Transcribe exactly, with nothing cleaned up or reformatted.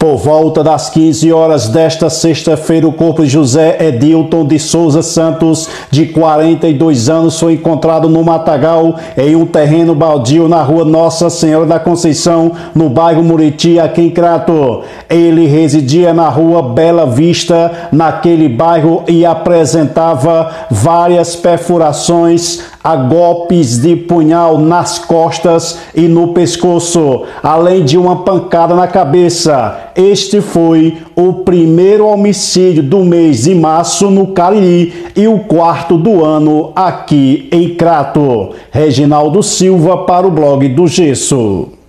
Por volta das quinze horas desta sexta-feira, o corpo de José Edilton de Souza Santos, de quarenta e dois anos, foi encontrado no matagal em um terreno baldio na rua Nossa Senhora da Conceição, no bairro Muriti, aqui em Crato. Ele residia na rua Bela Vista, naquele bairro, e apresentava várias perfurações a golpes de punhal nas costas e no pescoço, além de uma pancada na cabeça. Este foi o primeiro homicídio do mês de março no Cariri e o quarto do ano aqui em Crato. Reginaldo Silva para o blog do Gesso.